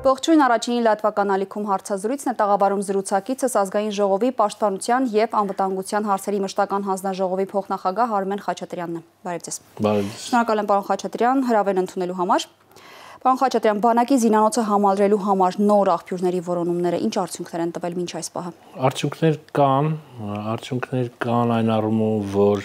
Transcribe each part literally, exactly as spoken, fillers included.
Ողջույն, առաջին լատվական ալիքում հարցազրույցն է տաղավարում զրուցակիցս ազգային ժողովի պաշտպանության և անվտանգության հարցերի մշտական հանձնաժողովի փոխնախագահ Արմեն Խաչատրյանն է։ Բարև ձեզ։ Շնորհակալ եմ, պարոն Խաչատրյան, հրավերն ընդունելու համար։ Պարոն Խաչատրյան, բանակի զինանոցը համալրելու համար նոր աղբյուրների որոնումները ինչ արդյունքներ են տվել մինչ այս պահը։ Արդյունքներ կան, արդյունքներ կան այն առումով, որ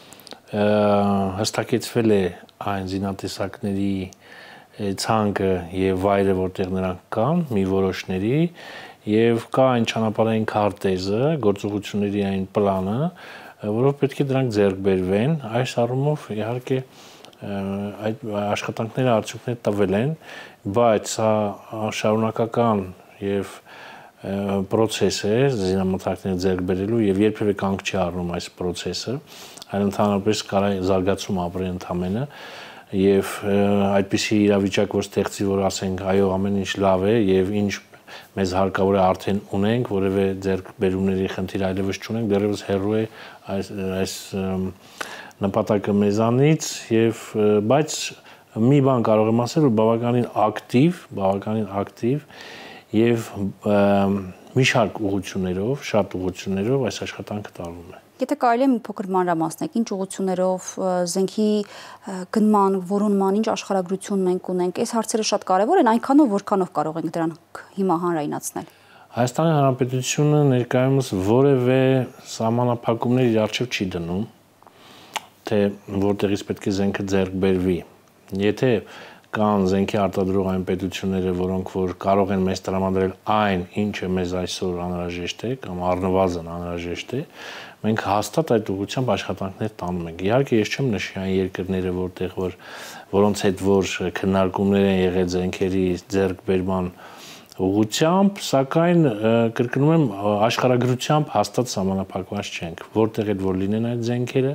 հստակեցվել է այն զինատեսակների ցանկը եւ վայրը, որտեղ նրանք կան, մի որոշների եւ կա այն ճանապարհային քարտեզը, գործողությունների այն պլանը, որով պետք է դրանք ձեռք բերվեն։ Այս առումով իհարկե այդ աշխատանքները արդյունքներ տվել են, բայց սա շարունակական եւ process է զինամթերքները ձեռք բերելու եւ երբեւե կանգ չի առնում այս process-ը, այլ ընդհանրապես կարա զարգացում ապրի ընդամենը եւ այդպիսի իրավիճակ որ ստեղծի, որ ասենք այո ամեն ինչ լավ է եւ ինչ մեզ հարկավոր է արդեն ունենք, որևէ ձեռքբերումների խնդիր այլևս չունենք, դեռևս հեռու է այս այս նպատակը մեզանից եւ բայց մի բան կարող եմ ասել, որ բավականին ակտիվ, բավականին ակտիվ եւ մի շարք ուղղություններով, շատ ուղղություններով այս աշխատանքը տարվում է։ Եթե կարելի է մի փոքր մանրամասնել, ինչ ուղղություններով զենքի գնման, որոնման, ինչ աշխարհագրություն մենք ունենք, այս հարցերը շատ կարևոր են, այնքանով որքանով կարող ենք դրանք հիմա հանրայնացնել։ Հայաստանի Հանրապետությունը ներկայումս որևէ սահմանափակումներ իր առջև չի դնում, թե որտեղից պետք է զենքը ձեռք բերվի։ Եթե կան զենքի արտադրող այն պետությունները, որոնք որ կարող են մեզ տրամադրել այն, ինչը մեզ այսօր անհրաժեշտ է կամ առնվազն անհրաժեշտ է, մենք հաստատ այդ ուղղությամբ աշխատանքներ տանում ենք։ Իհարկե ես չեմ նշի այն երկրները, որտեղ որ որոնց հետ որ քննարկումներ են եղել զենքերի ձեռքբերման ուղղությամբ, սակայն կրկնում եմ աշխարհագրությամբ հաստատ սահմանափակված չենք, որտեղ էլ որ լինեն այդ զենքերը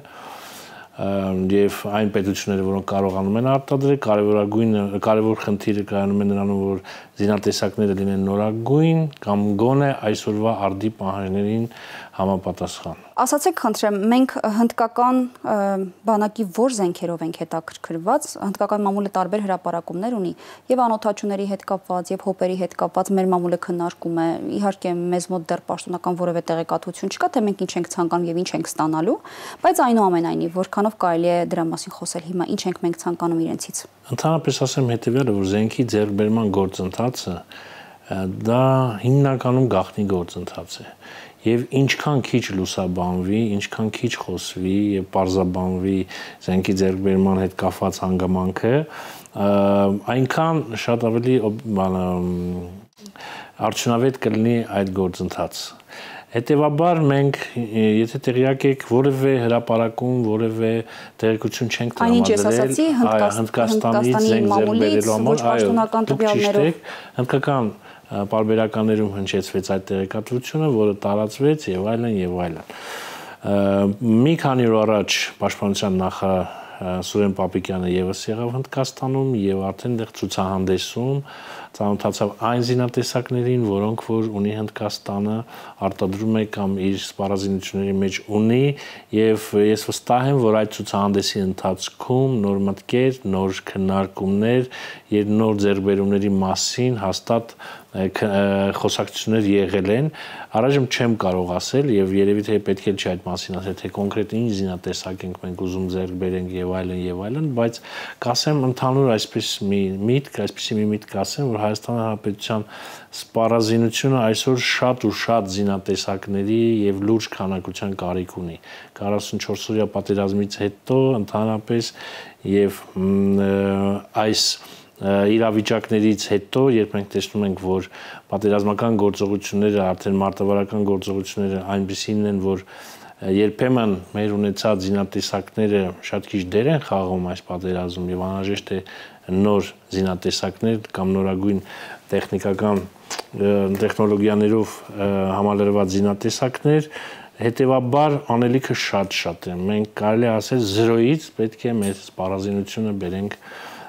եւ այն պետությունները, որոնք կարողանում են արտադրել, կարևորագույն կարևոր խնդիրը կայանում է նրանում, որ զինատեսակները լինեն նորագույն կամ գոնե այսօրվա արդի պահանջներին համապատասխան։ Ասացեք, խնդրեմ, մենք հնդկական բանակի որ զենքերով ենք հետաքրքրված, հնդկական մամուլը տարբեր հրապարակումներ ունի, եւ անօթաչուների հետ կապված, եւ հոպերի հետ կապված մեր մամուլը քննարկում է։ Իհարկե մեզ մոտ դեռ պաշտոնական որևէ տեղեկատվություն չկա, թե մենք ինչ ենք ցանկանում եւ ինչ ենք ստանալու, բայց այնուամենայնիվ որքանով կարելի է դրա մասին խոսել հիմա, ինչ ենք մենք ցանկանում իրենցից։ Ընդհանրապես ասեմ հետեւյալը, որ զենքի ձեռքբերման գործընթացը դա հիմնականում գաղտնի գործընթաց է։ Եվ ինչքան քիչ լուսաբանվի, ինչքան քիչ խոսվի եւ պարզաբանվի զենքի ձեռքբերման հետ կապված հանգամանքը, այնքան շատ ավելի արդյունավետ կլինի այդ գործընթացը։ Հետևաբար մենք, եթե տեղյակ եք, որևէ հրապարակում, որևէ տեղեկություն չենք տրամադրել Հնդկաստանից զենք ձեռք բերելու համար, այո, դուք ճիշտ եք, հնդկական պարբերականներում հնչեցվեց այդ տեղեկատվությունը, որը տարածվեց եւ այլն եւ այլն։ Մի քանի օր առաջ Պաշտպանության նախարար Սուրեն Պապիկյանը եւս եղավ Հնդկաստանում եւ արդեն դեռ ցուցահանդեսում ծանոթացավ այն զինատեսակներին, որոնք որ ունի Հնդկաստանը, արտադրում է կամ իր սպառազինությունների մեջ ունի եւ ես վստահ եմ, որ այդ ցուցահանդեսի ընթացքում նոր մտքեր, նոր քննարկումներ եւ նոր ձեռքբերումների մասին հաստատ խոսակցություններ եղել են։ Առայժմ չեմ կարող ասել եւ երևի թե պետք է չի այդ մասին ասել, թե կոնկրետ ինչ զինատեսակ ենք մենք ուզում ձեռք բերենք եւ այլն եւ այլն, բայց կասեմ ընդհանուր այսպես մի միտք, այսպեսի մի միտք կասեմ, որ Հայաստանի Հանրապետության սպառազինությունը այսօր շատ ու շատ զինատեսակների եւ լուրջ քանակության կարիք ունի։ քառասունչորս օրյա պատերազմից հետո ընդհանրապես եւ այս իրավիճակներից հետո, երբ մենք տեսնում ենք, որ պատերազմական գործողությունները, արդեն մարտավարական գործողությունները այնպիսին են, որ երբեմն մեր ունեցած զինատեսակները շատ քիչ դեր են խաղում այս պատերազմում եւ անհրաժեշտ է նոր զինատեսակներ կամ նորագույն տեխնիկական տեխնոլոգիաներով համալրված զինատեսակներ, հետեւաբար անելիքը շատ-շատ է։ Մենք կարելի ասել զրոյից պետք է մեր սպառազինությունը բերենք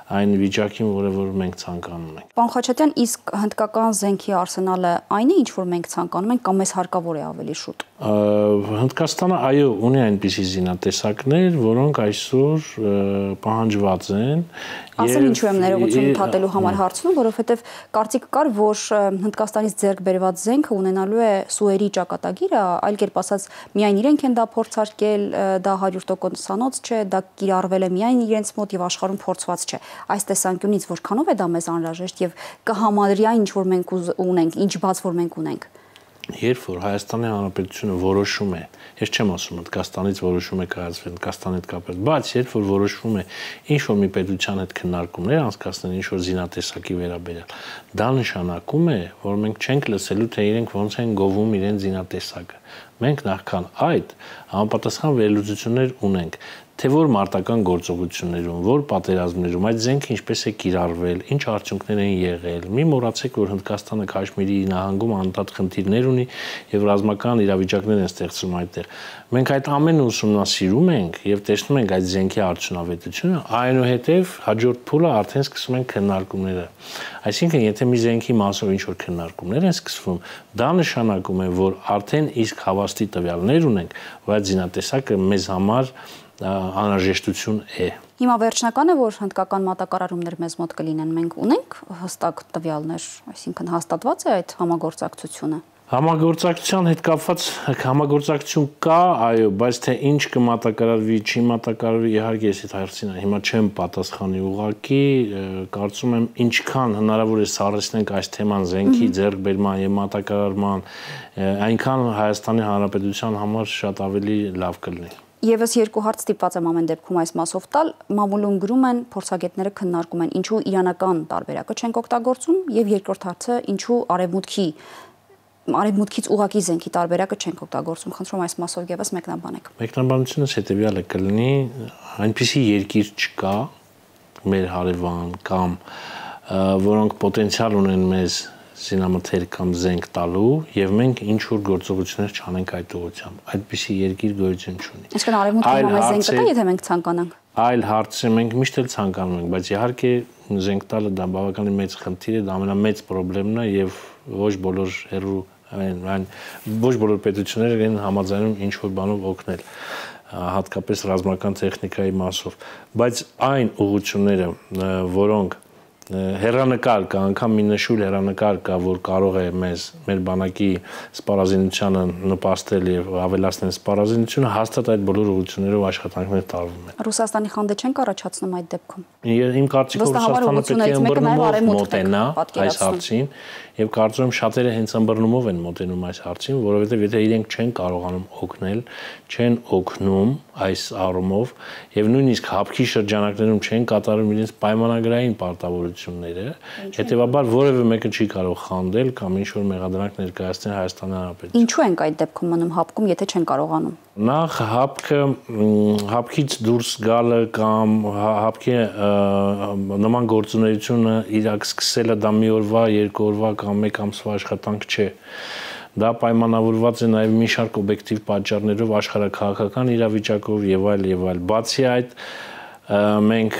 այն վիճակին, որը որ մենք ցանկանում ենք։ Պարոն Խաչատյան, իսկ հնդկական զենքի արսենալը այն է, ինչ որ մենք ցանկանում ենք, կամ մեզ հարկավոր է ավելի շուտ։ Հնդկաստանը այո, ունի այնպիսի զինատեսակներ, որոնք այսօր պահանջված են։ Ասել ինչու եմ ներողություն ընդհատելու համար հարցնում, որովհետև կարծիք կար, որ Հնդկաստանից ձեռք բերված զենքը ունենալու է սուերի ճակատագիրը, այլ կերպ ասած, միայն իրենք են դա փորձարկել, դա հարյուր տոկոսանոց չէ, դա կիրառվել է միայն իրենց մոտ եւ աշխարհում փորձված չէ։ Այս տեսանկյունից որքանով է դա մեզ անհրաժեշտ եւ կհամադրյա ինչ որ մենք ունենք, ինչ բաց որ մենք ունենք։ Երբ որ Հայաստանի Հանրապետությունը որոշում է, ես չեմ ասում Հնդկաստանից որոշում է կայացվել Հնդկաստանի հետ կապված, բայց երբ որ որոշվում է ինչ որ մի պետության հետ քննարկումներ անցկացնել ինչ որ զինատեսակի վերաբերյալ, դա նշանակում է, որ մենք չենք լսելու, թե իրենք ոնց են գովում իրենց զինատեսակը։ Մենք նախքան այդ համապատասխան վերլուծություններ ունենք, թե որ մարտական գործողություններում, որ պատերազմներում այդ զենքը ինչպես է կիրառվել, ինչ արդյունքներ են եղել։ Մի մոռացեք, որ Հնդկաստանը Քաշմիրի նահանգում անդադար խնդիրներ ունի եւ ռազմական իրավիճակներ են ստեղծում այդտեղ։ Մենք այդ ամենը ուսումնասիրում ենք եւ տեսնում ենք այդ զենքի արդյունավետությունը, այնուհետեւ հաջորդ փուլը արդեն սկսում են քննարկումները։ Այսինքն, եթե մի զենքի մասով ինչ որ քննարկումներ են սկսվում, դա նշանակում է, որ արդեն իսկ հավաստի տվյալներ ունենք, որ այդ զինատեսակը մեզ համար անհրաժեշտություն է։ Հիմա վերջնական է, որ հնդկական մատակարարումներ մեզ մոտ կլինեն, մենք ունենք հստակ տվյալներ, այսինքն հաստատված է այդ համագործակցությունը։ Համագործակցության հետ կապված համագործակցություն կա, այո, բայց թե ինչ կմատակարարվի, չի մատակարարվի, իհարկե ես այդ հարցին հիմա չեմ պատասխանի ուղղակի, կարծում եմ ինչքան հնարավոր է սառեցնենք այս թեման զենքի ձեռքբերման եւ մատակարարման, այնքան Հայաստանի Հանրապետության համար շատ ավելի լավ կլինի։ Եվս երկու հարց ստիպված եմ ամեն դեպքում այս մասով տալ, մամուլում գրում են, փորձագետները քննարկում են, ինչու իրանական տարբերակը չենք օգտագործում, եւ երկրորդ հարցը, ինչու արևմուտքի արևմուտքից ուղակի զենքի տարբերակը չենք օգտագործում։ Խնդրում այս մասով եւս մեկնաբանեք։ Մեկնաբանությունս հետեւյալը կլինի, այնպիսի երկիր չկա մեր հարևան կամ որոնք պոտենցիալ ունեն մեզ զինամթերք կամ զենք տալու եւ մենք ինչ որ գործողություններ չանենք այդ ուղղությամբ։ Այդպիսի երկիր գոյություն չունի։ Այսինքն արևմուտքում մեզ զենք տա, եթե մենք ցանկանանք։ Այլ հարց է, մենք միշտ էլ ցանկանում ենք, բայց իհարկե զենք տալը դա բավականին մեծ խնդիր է, դա ամենամեծ խնդիրն է եւ ոչ բոլոր հերու այն ոչ բոլոր պետությունները են համաձայնում ինչ որ բանով օգնել, հատկապես ռազմական տեխնիկայի մասով, բայց այն ուղղությունները, որոնք հեռանկար կա, անգամ մի նշույլ հեռանկար կա, որ կարող է մեզ մեր բանակի սպառազինությանը նպաստել եւ ավելացնել սպառազինությունը, հաստատ այդ բոլոր ուղղություններով աշխատանքներ տարվում են։ Ռուսաստանի խանդը չենք առաջացնում այդ դեպքում։ Իմ կարծիքով Ռուսաստանը պետք է ըմբռնումով մոտենա այս հարցին եւ կարծում եմ շատերը հենց ըմբռնումով են մոտենում այս հարցին, որովհետեւ եթե իրենք չեն կարողանում օգնել, չեն օգնում այս առումով եւ նույնիսկ հապկի շրջանակներում չեն կատարում իրենց պայմանագրային պարտավորությունները, հետեւաբար որևէ մեկը չի կարող խանդել կամ ինչ որ մեղադրանք ներկայացնել Հայաստանի Հանրապետության։ Ինչու ենք այդ դեպքում մնում հապկում, եթե չեն կարողանում։ Նախ հապկը հապկից դուրս գալը կամ հապկի նման գործունեությունը իրակ սկսելը դա մի օրվա, երկու օրվա կամ մեկ ամսվա աշխատանք չէ։ Դա պայմանավորված է նաև մի շարք օբյեկտիվ պատճառներով, աշխարհաքաղաքական իրավիճակով եւ այլ եւ այլ։ Բացի այդ, մենք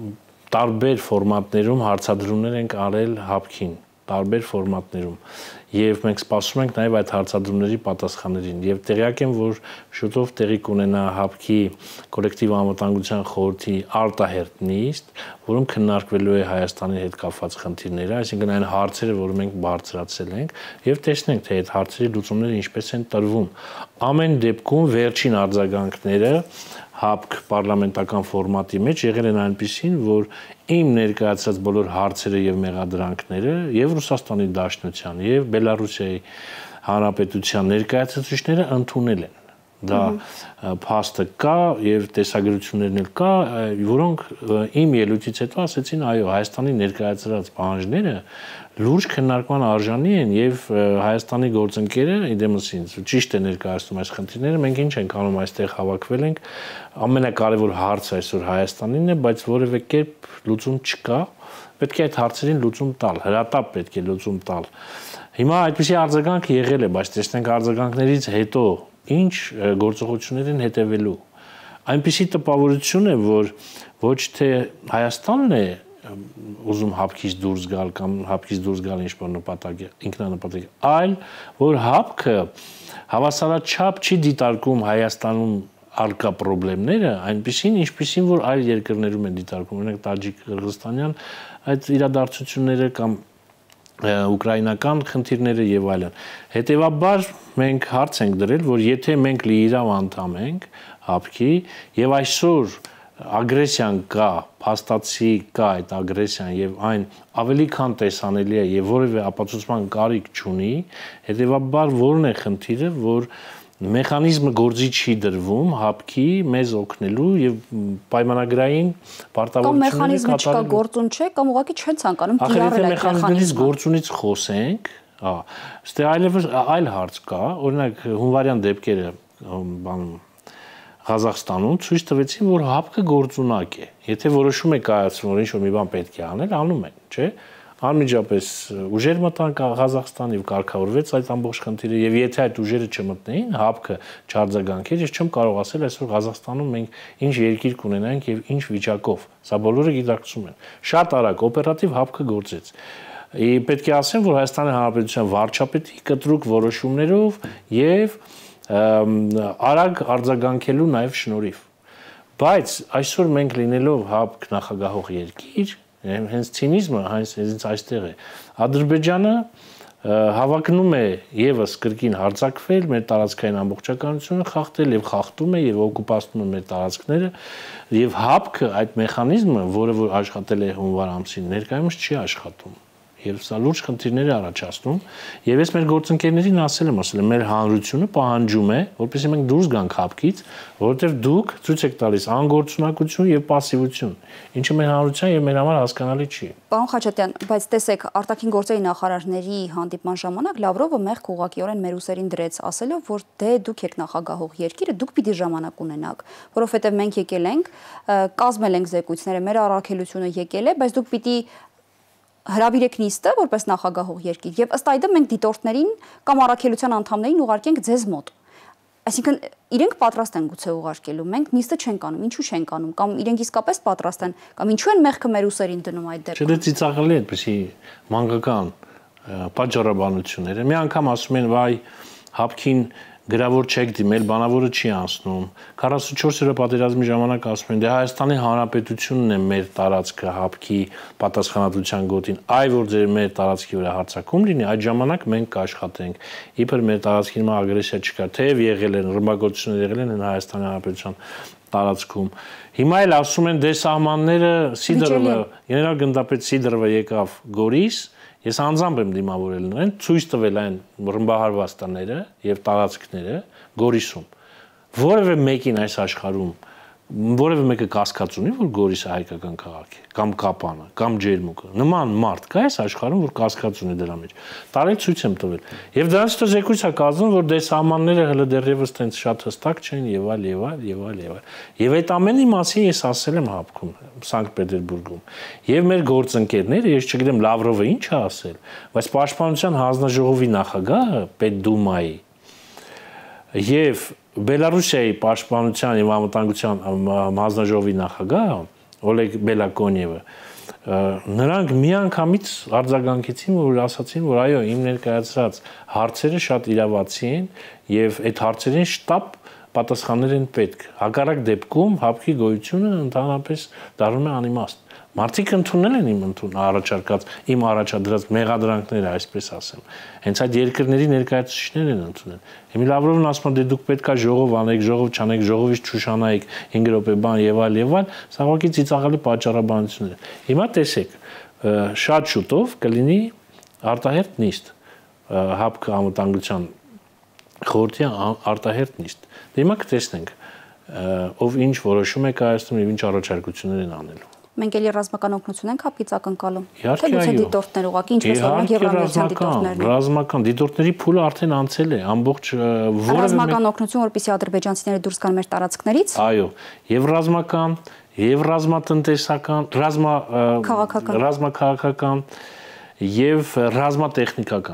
տարբեր ֆորմատներում հարցադրումներ ենք արել հապկին, տարբեր ֆորմատներում եւ մենք սպասում ենք նաեւ այդ հարցադրումների պատասխաններին եւ տեղյակ եմ, որ շուտով տեղի կունենա հապկի կոլեկտիվ անվտանգության խորհրդի արտահերթ նիստ, որում քննարկվելու է Հայաստանի հետ կապված խնդիրները, այսինքն այն հարցերը, որ մենք բարձրացել ենք եւ տեսնենք, թե այդ հարցերի լուծումները ինչպես են տրվում։ Ամեն դեպքում վերջին արձագանքները հապկ պարլամենտական ֆորմատի մեջ եղել են այնպիսին, որ իմ ներկայացած բոլոր հարցերը եւ մեղադրանքները եւ Ռուսաստանի Դաշնության եւ Բելարուսիայի Հանրապետության ներկայացուցիչները ընդունել են։ Դա փաստը կա եւ տեսագրություններն էլ կա, որոնք իմ ելույթից հետո ասեցին, այո, Հայաստանի ներկայացրած պահանջները լուրջ քննարկման արժանի են եւ Հայաստանի գործընկերը իդեմս ինձ ճիշտ է ներկայացնում այս խնդիրները, մենք ինչ ենք անում այստեղ հավաքվել ենք, ամենակարևոր հարցը այսօր Հայաստանինն է, բայց որևէ կերպ լուծում չկա, պետք է այդ հարցերին լուծում տալ, հրատապ պետք է լուծում տալ։ Հիմա այդպիսի արձագանք եղել է, բայց տեսնենք արձագանքներից հետո ինչ գործողություններ են հետևելու։ Այնպիսի տպավորություն է, որ ոչ թե Հայաստանն է ուզում հապկից դուրս գալ կամ հապկից դուրս գալ ինչ-որ նպատակ ինքնանպատակ, այլ որ հապկը հավասարաչափ չի դիտարկում Հայաստանում արկա խնդիրները, այնպիսին, ինչպիսին որ այլ երկրներում են դիտարկում, օրինակ տաջիկ-կырգызստանյան այդ իրադարձությունները կամ ուկրաինական խնդիրները եւ այլն։ Հետեւաբար մենք հարց ենք դրել, որ եթե մենք լիիրավ անդամ ենք հապկի եւ այսօր ագրեսիան կա, փաստացի կա այդ ագրեսիան եւ այն ավելի քան տեսանելի է եւ որևէ ապացուցման կարիք չունի, հետեւաբար որն է խնդիրը, որ մեխանիզմը գործի չի դրվում հապկի մեզ օգնելու եւ պայմանագրային պարտավորությունները կատարելու։ Կամ մեխանիզմը չկա, գործուն չէ, կամ ուղղակի չեն ցանկանում կիրառել այդ մեխանիզմից գործունից խոսենք, հա, ստե այլևս այլ հարց կա, օրինակ հունվարյան դեպքերը բանում Ղազախստանում ցույց տվեցին, որ հապկը գործունակ է։ Եթե որոշում է կայացնում, որ ինչ-որ մի բան պետք է անել, անում են, չէ՞։ Անմիջապես ուժեր մտան Ղազախստան եւ կարգավորվեց այդ ամբողջ խնդիրը եւ եթե այդ ուժերը չմտնեին, հապկը չարձագանքեր, ես չեմ կարող ասել այսօր Ղազախստանում մենք ինչ երկիր կունենանք եւ ինչ վիճակով։ Սա բոլորը գիտակցում են։ Շատ արագ օպերատիվ հապկը գործեց։ Պետք է ասեմ, որ Հայաստանի Հանրապետության վարչապետի կտրուկ որոշումներով եւ արագ արձագանքելու նաև շնորհիվ։ Բայց այսօր մենք լինելով հապկ նախագահող երկիր, հենց ցինիզմը հենց այստեղ է։ Ադրբեջանը հավակնում է եւս կրկին հարձակվել, մեր տարածքային ամբողջականությունը խախտել եւ խախտում է եւ օկուպացնում է մեր տարածքները եւ հապկը այդ մեխանիզմը, որը որ աշխատել է հունվար ամսին, ներկայումս չի աշխատում։ Եվ սա լուրջ խնդիրներ է առաջացնում եւ ես մեր գործընկերներին ասել եմ, ասել եմ մեր հանրությունը պահանջում է, որպեսզի մենք դուրս գանք հապկից, որովհետեւ դուք ցույց եք տալիս անգործունակություն եւ пассивություն, ինչը մեր հանրության եւ մեր համար հասկանալի չի։ Պարոն Խաչատյան, բայց տեսեք, արտաքին գործերի նախարարների հանդիպման ժամանակ Լավրովը մեղք ուղղակիորեն մեր ուսերին դրեց, ասելով, որ դե դուք եք նախագահող երկիրը, դուք պիտի ժամանակ ունենաք, որովհետեւ մենք եկել ենք, կազմել ենք զեկույցները, մեր առաքելությունը եկել է, բայց դուք պիտի հրավիրեք նիստը որպես նախագահող երկիր եւ ըստ այդմ մենք դիտորդներին կամ առաքելության անդամներին ուղարկենք ձեզ մոտ։ Այսինքն իրենք պատրաստ են գուցե ուղարկելու, մենք նիստը չենք անում, ինչու չենք անում, կամ իրենք իսկապես պատրաստ են, կամ ինչու են մեղքը մեր ուսերին դնում այդ դեպքում։ Չէ, դե ծիծաղելի է այդպեսի մանկական պատճառաբանությունները։ Մի անգամ ասում են, վայ, հապկին գրավոր չեք դիմել, բանավորը չի անցնում։ քառասունչորս օրյա պատերազմի ժամանակ ասում են, դե Հայաստանի Հանրապետությունն է մեր տարածքը հապկի պատասխանատվության գոտին, այ որ ձեր մեր տարածքի վրա հարձակում լինի, այդ ժամանակ մենք կաշխատենք։ Իբր մեր տարածքի նման ագրեսիա չկա, թեև եղել են ռմբակոծություններ եղել են Հայաստանի Հանրապետության տարածքում։ Հիմա էլ ասում են, դե սահմանները Սիդորովը, գեներալ գնդապետ Սիդորովը եկավ Գորիս, ես անձամբ եմ դիմավորել նրան, ցույց տվել այն ռմբահարված տները եւ տարածքները Գորիսում։ Որևէ մեկին այս աշխարհում որևէ մեկը կասկած ունի, որ Գորիսը հայկական քաղաք է, կամ Կապանը, կամ Ջերմուկը։ Նման մարդ կա այս աշխարհում, որ կասկած ունի դրա մեջ։ Տարել ցույց եմ տվել։ Եվ դրանից հետո զեկույց է կազմում, որ դե սահմանները հələ դեռևս տենց շատ հստակ չեն եւ այլ եւ այլ եւ այլ եւ այլ։ Եվ այդ ամենի մասին ես ասել եմ հապկում Սանկտ Պետերբուրգում։ Եվ մեր գործընկերները, ես չգիտեմ Լավրովը ինչ է ասել, բայց Պաշտպանության հանձնաժողովի նախագահը Պետդումայի եւ Բելարուսիայի պաշտպանության եւ անվտանգության հանձնաժողովի նախագահ Օլեգ Բելակոնիևը նրանք միանգամից արձագանքեցին, որ ասացին, որ այո, իմ ներկայացրած հարցերը շատ իրավացի են եւ այդ հարցերին շտապ պատասխաններ են պետք։ Հակառակ դեպքում հապկի գոյությունը ընդհանրապես դառնում է անիմաստ։ Մարդիկ ընդունել են իմ ընդուն առաջարկած իմ առաջադրած մեղադրանքները, այսպես ասեմ։ Հենց այդ երկրների ներկայացուցիչներն են ընդունել։ Էմիլ Լավրովն ասում է, դե դուք պետքա ժողով անեք, ժողով չանեք, ժողովից չուշանայիք հինգ րոպե բան եւ այլ եւ այլ, սա ուղղակի ծիծաղելի պատճառաբանություններ են։ Հիմա տեսեք, շատ շուտով կլինի արտահերթ նիստ, հապկի անվտանգության խորհրդի արտահերթ նիստ։ Դե հիմա կտեսնենք, ով ինչ որոշում է կայացնում եւ ինչ առաջարկություններ են անելու։ Մենք էլի ռազմական օգնություն ենք հապկից ակնկալում։ Իհարկե, այո։ Դիտորդներ ուղղակի ինչպես օրինակ Եվրամիության դիտորդներն են։ Ռազմական դիտորդների փուլը արդեն անցել է, ամբողջ որևէ ռազմական օգնություն, որպեսզի ադրբեջանցիները դուրս գան մեր տարածքներից։ Այո, եւ ռազմական, եւ ռազմատնտեսական, ռազմա ռազմաքաղաքական եւ ռազմատեխնիկական։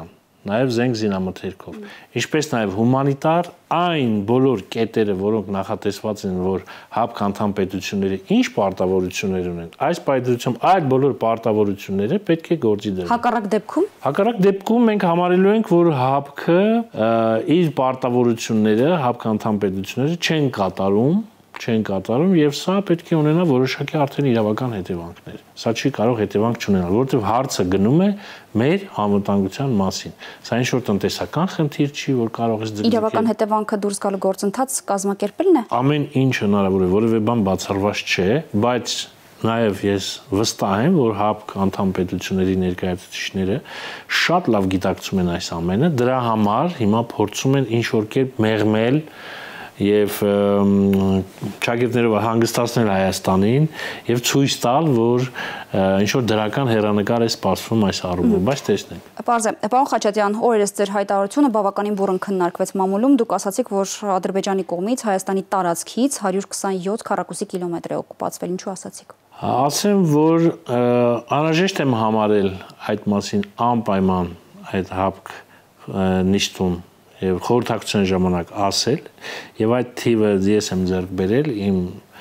նաև զենք զինամթերքով, ինչպես նաև հումանիտար այն բոլոր կետերը, որոնք նախատեսված են, որ ՀԱՊԿ անդամ պետությունները ինչ պարտավորություններ ունեն, այս պայմանությամբ այդ բոլոր պարտավորությունները պետք է գործի դրվեն։ Հակառակ դեպքում։ Հակառակ դեպքում մենք համարելու ենք, որ ՀԱՊԿ-ը իր պարտավորությունները, ՀԱՊԿ անդամ պետությունները չեն կատարում, չեն կատարում եւ սա պետք է ունենա որոշակի արդեն իրավական հետևանքներ։ Սա չի կարող հետևանք չունենալ, որովհետեւ հարցը գնում է մեր անվտանգության մասին։ Սա ինչ որ տնտեսական խնդիր չի, որ կարող է ձգել։ Իրավական հետևանքը դուրս գալու գործընթաց կազմակերպելն է։ Ամեն ինչ հնարավոր է, որևէ բան բացառված չէ, բայց Նաև ես վստահ եմ, որ ՀԱՊԿ անդամ պետությունների ներկայացուցիչները շատ լավ գիտակցում են այս ամենը, դրա համար հիմա փորձում են ինչ որ կերպ մեղմել եւ ճակերտներով հանգստացնել Հայաստանին եւ ցույց տալ, որ ինչ որ դրական հերանեկար է սպասվում այս առումով, բայց տեսնենք։ Պարզ է, պարոն Խաչատյան, օրերս ձեր հայտարարությունը բավականին բուռն քննարկվեց մամուլում, դուք ասացիք, որ Ադրբեջանի կողմից Հայաստանի տարածքից հարյուր քսանյոթ քառակուսի կիլոմետր է օկուպացվել, ինչու ասացիք։ Ասեմ, որ անհրաժեշտ եմ համարել այդ մասին անպայման այդ ՀԱՊԿ նիստում եւ խորհրդակցության ժամանակ ասել եւ այդ թիվը ես եմ ձեռք բերել իմ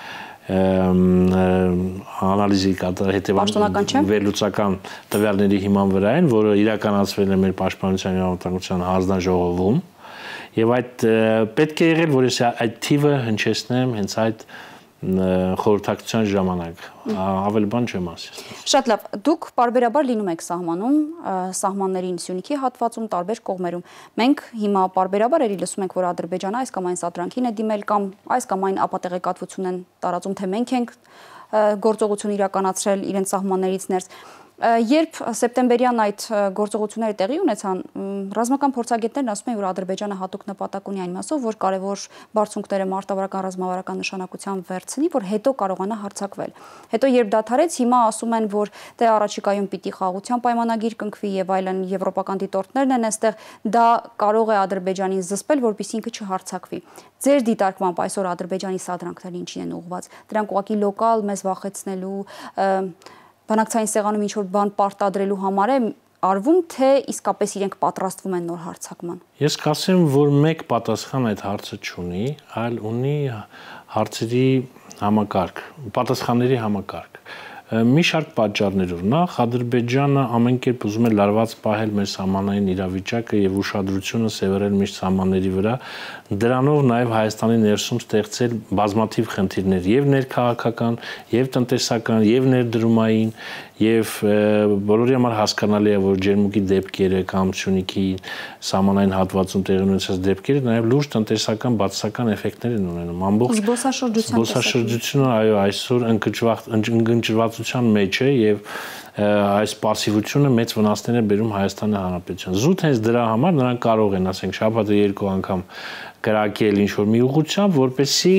անալիզի հետևանքային վերլուծական տվյալների հիման վրա են, որը իրականացվել է մեր պաշտպանության եւ անվտանգության հանձնաժողովում եւ այդ պետք է եղել, որ ես այդ թիվը հնչեցնեմ հենց այդ խորհրդակցության ժամանակ ավելի բան չեմ ասել։ Շատ լավ, դուք պարբերաբար լինում եք սահմանում, սահմաններին Սյունիքի հատվածում, տարբեր կողմերում։ Մենք հիմա պարբերաբար էլի լսում ենք, որ Ադրբեջանը այս կամ այն սադրանքին է դիմել կամ այս կամ այն ապատեղեկատվություն են տարածում, թե մենք ենք գործողություն իրականացրել իրենց սահմաններից ներս։ Երբ սեպտեմբերյան այդ գործողությունները տեղի ունեցան, ռազմական փորձագետներն ասում են, որ Ադրբեջանը հատուկ նպատակ ունի այն մասով, որ կարևոր բարձունքները մարտավարական ռազմավարական նշանակությամբ վերցնի, որ հետո կարողանա հարձակվել։ Հետո երբ դադարեց, հիմա ասում են, որ դե առաջիկայում պիտի խաղաղության պայմանագիր կնքվի եւ այլն, եվրոպական դիտորդներն են այստեղ, դա կարող է Ադրբեջանին զսպել, որպեսզի ինքը չհարձակվի։ Ձեր դիտարկմամբ այսօր Ադրբեջանի սադրանքները ինչին են ուղղված։ Դրանք ուղղակի լոկալ մեզ վախեցնելու բանակցային սեղանում ինչ-որ բան պարտադրելու համար է արվում, թե իսկապես իրենք պատրաստվում են նոր հարձակման։ Ես կասեմ, որ մեկ պատասխան այդ հարցը չունի, այլ ունի հարցերի համակարգ, պատասխանների համակարգ։ Մի շարք պատճառներով նախ Ադրբեջանը ամեն կերպ ուզում է լարված պահել մեր սահմանային իրավիճակը եւ ուշադրությունը սևեռել միշտ սահմանների վրա, դրանով նաեւ Հայաստանի ներսում ստեղծել բազմաթիվ խնդիրներ եւ ներքաղաքական, եւ տնտեսական, եւ ներդրումային, եւ բոլորի համար հասկանալի է, որ Ջերմուկի դեպքերը կամ Սյունիքի սահմանային հատվածում տեղի ունեցած դեպքերը նաեւ լուրջ տնտեսական բացասական էֆեկտներ են ունենում։ Ամբողջ զբոսաշրջությունը, այո, այսօր ընկճվածության մեջ է եւ այս пассивությունը մեծ վնասներ է բերում Հայաստանի Հանրապետության։ Զուտ հենց դրա համար նրանք կարող են, ասենք, շաբաթը երկու անգամ կրակել ինչ-որ մի ուղղությամբ, որպեսզի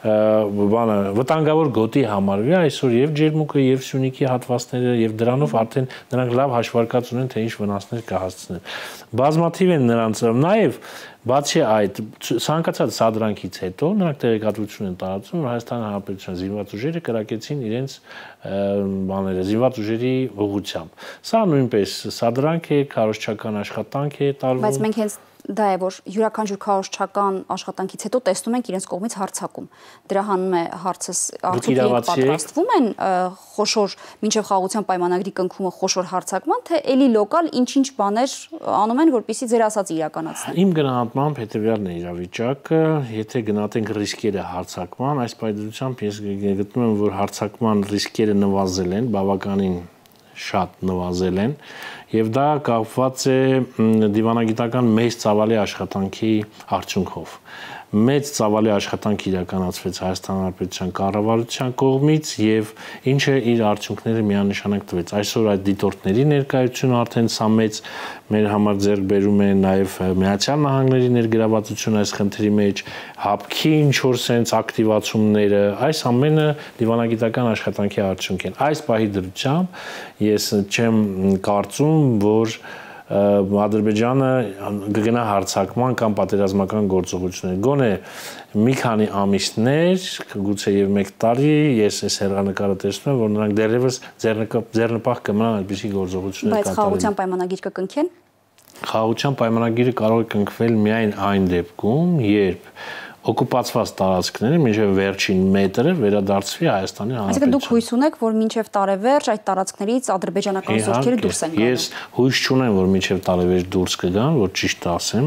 բանը վտանգավոր գոտի համարվի այսօր եւ Ջերմուկը եւ Սյունիքի հատվածները եւ դրանով արդեն նրանք լավ հաշվարկած ունեն, թե ինչ վնասներ կհասցնեն։ Բազմաթիվ են նրանց, նաեւ բացի այդ, ցանկացած սադրանքից հետո նրանք տեղեկատվություն են տարածում, որ Հայաստանի Հանրապետության զինված ուժերը կրակեցին իրենց բաները, զինված ուժերի ուղղությամբ։ Սա նույնպես սադրանք է, քարոզչական աշխատանք է տարվում։ Բայց մենք հենց դա է, որ յուրաքանչյուր քարոզչական աշխատանքից հետո տեսնում ենք իրենց կողմից հարձակում։ Դրա հանուն է հարցս, արդյոք իրենք պատրաստվում են խոշոր մինչև խաղաղության պայմանագրի կնքումը խոշոր հարձակման, թե էլի լոկալ ինչ-ինչ բաներ անում են, որպեսզի ձեր ասածը իրականացնեն։ Իմ գնահատմամբ հետևյալն է իրավիճակը, եթե գնահատենք ռիսկերը հարձակման, այս պայմանությամբ ես գտնում եմ, որ հարձակման ռիսկերը նվազել են, բավականին շատ նվազել են եւ դա կապված է դիվանագիտական մեծ ծավալի աշխատանքի արդյունքով։ Մեծ ծավալի աշխատանք իրականացվեց Հայաստանի Հանրապետության կառավարության կողմից եւ ինչը իր արդյունքները միանշանակ տվեց։ Այսօր այդ դիտորդների ներկայությունը արդեն սա մեծ մեր համար ձեռք բերում է նաեւ Միացյալ Նահանգների ներգրավվածությունը այս խնդրի մեջ, ՀԱՊԿ-ի ինչ-որ sense ակտիվացումները, այս ամենը դիվանագիտական աշխատանքի արդյունք են։ Այս պահի դրությամբ ես չեմ կարծում, որ Ադրբեջանը կգնա հարձակման կամ պատերազմական գործողություններ։ Գոնե մի քանի ամիսներ, գուցե եւ մեկ տարի, ես այս հեռանկարը տեսնում եմ, որ նրանք դեռևս ձեռնպահ կմնան այդպիսի գործողություններ կատարելու։ Բայց խաղաղության պայմանագիր կկնքեն։ Խաղաղության պայմանագիրը կարող է կնքվել միայն այն դեպքում, երբ օկուպացված տարածքները մինչև վերջին մետրը վերադարձվի Հայաստանի Հանրապետության։ Այսինքն դուք հույս ունեք, որ մինչև տարեվերջ այդ տարածքներից ադրբեջանական զորքերը դուրս են գալու։ Ես հույս չունեմ, որ մինչև տարեվերջ դուրս կգան, որ ճիշտ ասեմ,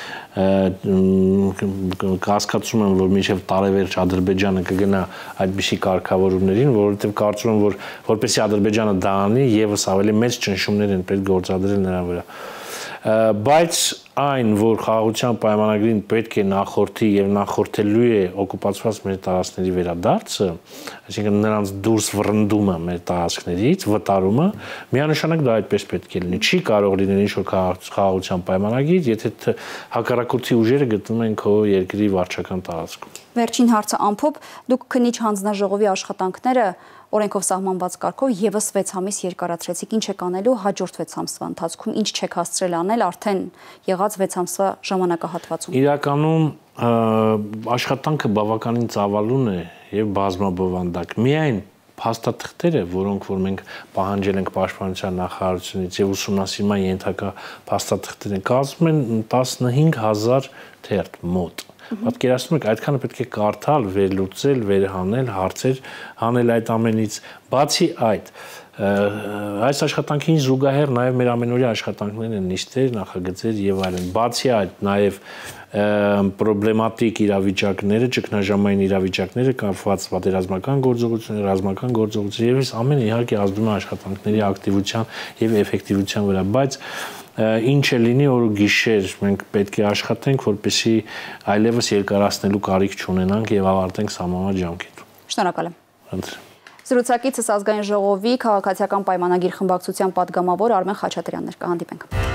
կասկածում եմ, որ մինչև տարեվերջ Ադրբեջանը կգնա այդպիսի կարգավորումներին, որովհետև կարծում եմ, որ որպեսզի Ադրբեջանը դա անի, եւս ավելի մեծ ճնշումներ են պետք գործադրել նրա վրա։ Բայց այն, որ խաղաղության պայմանագրին պետք է նախորդի եւ նախորդելու է օկուպացված մեր տարածքների վերադարձը, այսինքն նրանց դուրս վռնդումը մեր տարածքներից, վտարումը, միանշանակ դա այդպես պետք է լինի։ Չի կարող լինել ինչ-որ խաղաղության պայմանագիր, եթե հակառակորդի ուժերը գտնվում են քո երկրի վարչական տարածքում։ Վերջին հարցը ամփոփ, դուք քննիչ հանձնաժողովի աշխատանքները օրենքով սահմանված կարգով եւս վեց ամիս երկարացրեցիք, ինչ եք անելու հաջորդ վեց ամսվա ընթացքում, ինչ չեք հասցրել անել արդեն եղած վեց ամսվա ժամանակահատվածում։ Իրականում աշխատանքը բավականին ծավալուն է եւ բազմաբովանդակ։ Միայն փաստաթղթերը, որոնք որ մենք պահանջել ենք Պաշտպանության նախարարությունից եւ ուսումնասիրման ենթակա փաստաթղթերը, կազմում են տասնհինգ հազար թերթ մոտ։ Պատկերացնում եք, այդքանը պետք է կարդալ, վերլուծել, վերհանել, հարցեր հանել այդ ամենից։ Բացի այդ, այս աշխատանքին զուգահեռ նաև մեր ամենօրյա աշխատանքներն են նիստեր, նախագծեր եւ այլն։ Բացի այդ, նաև պրոբլեմատիկ իրավիճակները, ճգնաժամային իրավիճակները կապված պատերազմական գործողություններ, ռազմական գործողություններ եւս ամենը իհարկե ազդում է աշխատանքների ակտիվության եւ էֆեկտիվության վրա, բայց ինչ է լինի օր ու գիշեր մենք պետք է աշխատենք, որպեսզի այլևս երկարացնելու կարիք չունենանք եւ ավարտենք սահմանված ժամկետում։ Շնորհակալ եմ։ Խնդրեմ։ Զրուցակիցս ազգային ժողովի քաղաքացիական պայմանագիր խմբակցության պատգամավոր Արմեն Խաչատրյանն էր, կհանդիպենք։